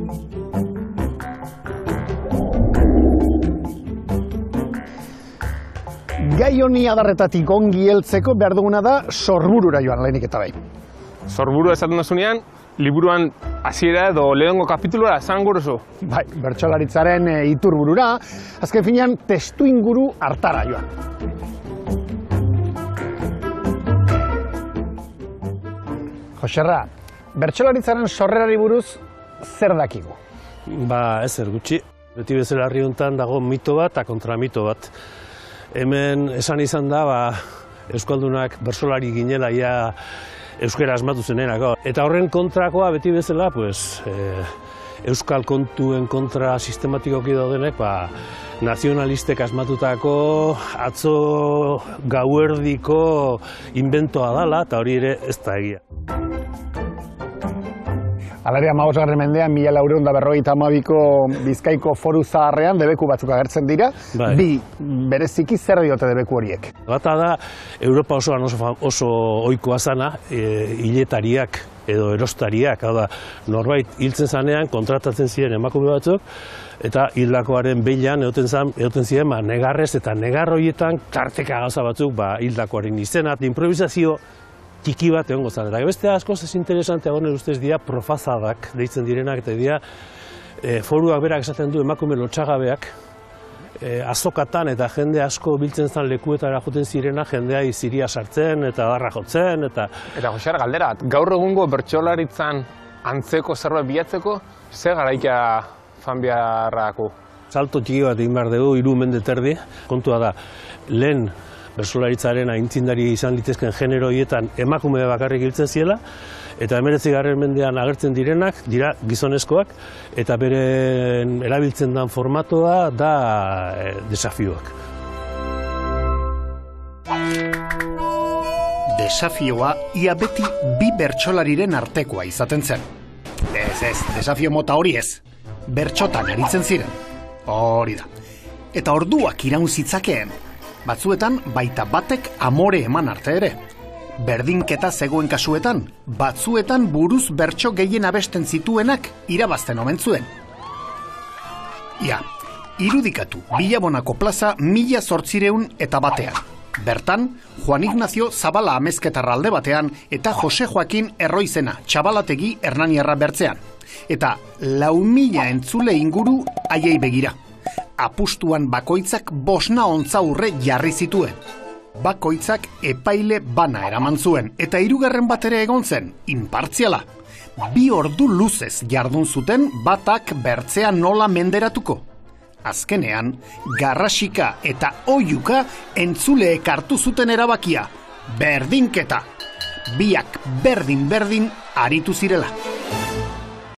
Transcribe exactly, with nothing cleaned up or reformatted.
Gai honi adarretatik ongi heltzeko behar duguna da sorburura joan lehenik eta bai. Sorburu esaten duzunean, liburuan hasiera edo lehengo kapitulura esan guruzu. Bai, bertsolaritzaren e, iturburura, azken finean testu inguru hartara joan. Joserra, bertsolaritzaren sorrerari buruz zer dakigu? Ba, ezer gutxi. Beti bezala herri honetan dago mito bat eta kontramito bat. Hemen esan izan da, ba, euskaldunak bertsolari ginela ia euskara asmatu zenenako. Eta horren kontrakoa beti bezala, pues, e, euskal kontuen kontra sistematikoki daudenek, ba, nazionalistek asmatutako atzo gauerdiko inventoa dala, eta hori ere ez da egia. Alaria hamabosgarren mendean, mila laurehun eta berrogeita hamabiko Bizkaiko foru zaharrean debeku batzuk agertzen dira. Bai. Bi, bereziki zer diote debeku horiek? Bata da, Europa osoan oso, oso ohikoa zana, e, hiletariak edo erostariak, hau da, norbait hiltzen zanean kontratatzen ziren emakume batzuk, eta hildakoaren behilan egoten, zan, egoten ziren ba, negarrez eta negar horietan tarteka gauza batzuk ba, hildakoaren izena, improvisazio tiki bat egongo zan. Eta beste askoz ez interesante agonen ustez dira profazadak deitzen direnak, eta dira e, foruak berak esaten du emakume lotxagabeak, e, azokatan eta jende asko biltzen zan lekuetara joten zirena, jendea iziria sartzen eta darra jotzen. Eta, eta Joser, galdera, gaur egungo bertsolaritzan antzeko zerbait bilatzeko, ze garaikia fan beharrako? Salto txiki bat egin behar dugu, hiru mende terdi. Kontua da, lehen bertsolaritzaren aintzindari izan litezken genero hietan emakume bakarrik hiltzen ziela, eta hemeretzigarren mendean agertzen direnak dira gizonezkoak, eta beren erabiltzen den formatoa da e, desafioak. Desafioa ia beti bi bertsolariren artekoa izaten zen. Ez ez, desafio mota hori ez. Bertxotan aritzen ziren. Hori da. Eta orduak iraun zitzakeen. Batzuetan baita batek amore eman arte ere. Berdinketa zegoen kasuetan, batzuetan buruz bertso gehien abesten zituenak irabazten omen zuen. Ia, irudikatu, Bilabonako plaza mila zortzireun eta batean. Bertan, Juan Ignacio Zabala amezketarra alde batean eta Jose Joakin Erroizena Txabalategi Hernaniarra bertzean. Eta lau mila entzule inguru haiei begira. Apustuan bakoitzak bosna ontzaurre jarri zituen. Bakoitzak epaile bana eraman zuen, eta hirugarren bat ere egon zen, inpartziala. Bi ordu luzez jardun zuten batak bertzea nola menderatuko. Azkenean, garrasika eta oiuka entzuleek hartu zuten erabakia. Berdinketa. Biak berdin-berdin aritu zirela.